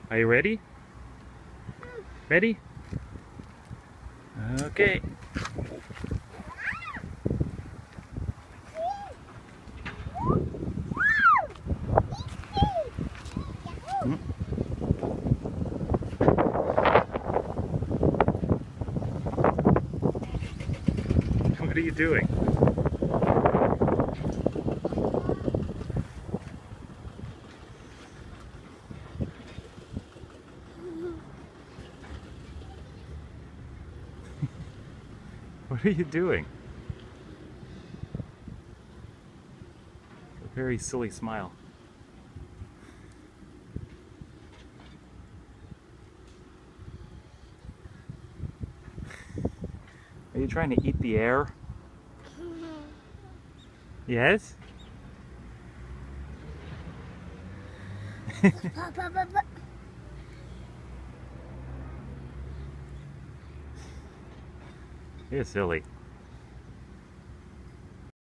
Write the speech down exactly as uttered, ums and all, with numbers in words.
Are you ready? Ready? Okay. Hmm? What are you doing? What are you doing? A very silly smile. Are you trying to eat the air? Yes? You're silly.